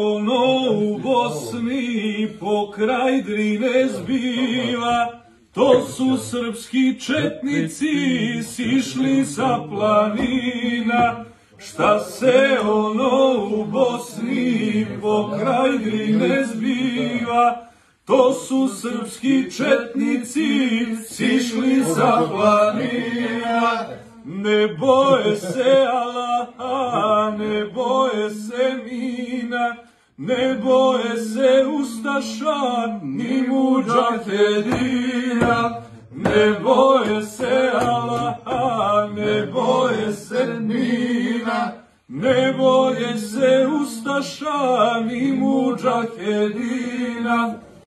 ono u Bosni pokraj Drine zbiva, to su srpski četnici sišli sa planina. Šta se ono u Bosni pokraj Drine zbiva, to su srpski četnici sišli sa planina. Ne boje se Allaha, ne boje se mina, ne boje se ustaša ni mudžahedina, ne boje